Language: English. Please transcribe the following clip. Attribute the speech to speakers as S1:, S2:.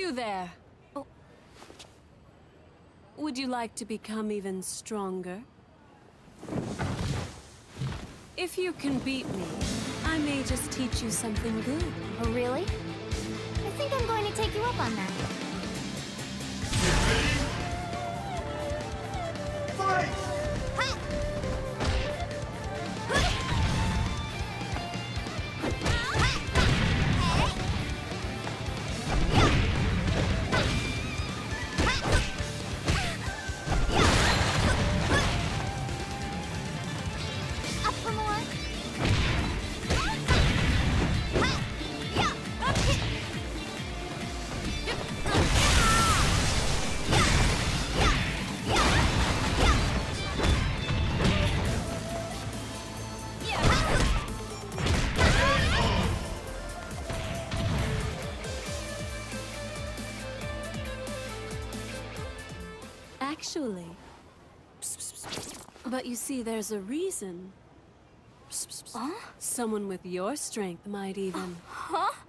S1: You there.
S2: Oh.
S1: Would you like to become even stronger? If you can beat me, I may just teach you something good.
S2: Oh, really? I think I'm going to take you up on that.
S3: Fight!
S2: Ha! Up for more?
S1: Actually. But you see, there's a reason.
S2: Huh?
S1: Someone with your strength might even...
S2: Huh?